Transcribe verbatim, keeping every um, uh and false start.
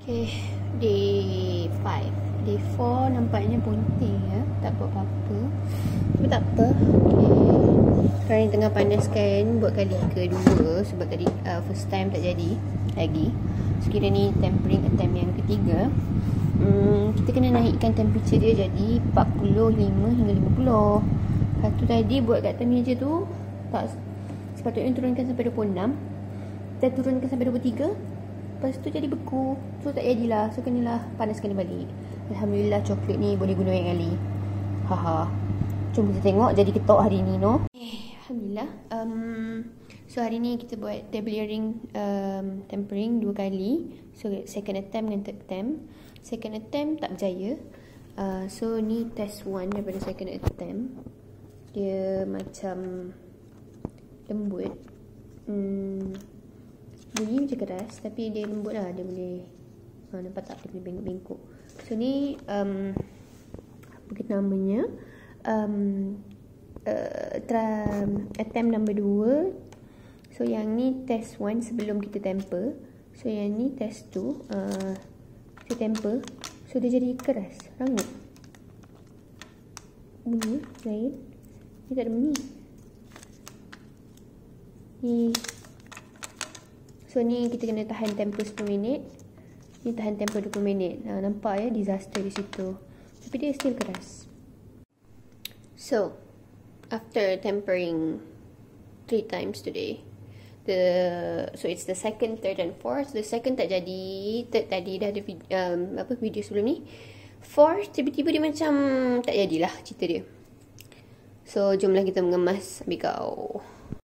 Okay, day five. Day four nampaknya bunting ya. Tak buat apa-apa. Tapi tak apa. Okay. Sekarang ni tengah panaskan buat kali kedua. Sebab tadi uh, first time tak jadi lagi. Sekira ni tempering attempt yang ketiga. Hmm, kita kena naikkan temperature dia jadi empat puluh lima hingga lima puluh. Lepas tu tadi buat kat atas meja tu tak, sepatutnya turunkan sampai dua puluh enam. Kita turunkan sampai dua puluh tiga. Lepas tu jadi beku. So tak jadilah. So kenalah panaskan dia balik. Alhamdulillah coklat ni boleh guna yang kali. Haha. Jom kita tengok jadi ketok hari ni, no. Eh, Alhamdulillah. Um, so hari ni kita buat table layering um, tempering dua kali. So second attempt dan third attempt. Second attempt tak berjaya. Uh, so ni test one daripada second attempt. Dia macam lembut. Hmm. Bunyi macam keras tapi dia lembut lah. Dia boleh ha, nampak tak? Dia boleh bengkok-bengkok. So ni um, apa kita namanya, um, uh, tra, attempt number dua. So yang ni test one sebelum kita temper. So yang ni test two, uh, kita temper. So dia jadi keras, rangup. Bunyi lain. Ni tak ada bunyi. Ni. So ni kita kena tahan temper sepuluh minit. Ni tahan temper dua puluh minit. Ha, nampak ya disaster di situ. Tapi dia still keras. So after tempering three times today, the so it's the second, third and fourth. The second tak jadi, third tadi dah ada um, apa video sebelum ni. Fourth tiba-tiba dia macam tak jadilah cerita dia. So jomlah kita mengemas. Ambil kau.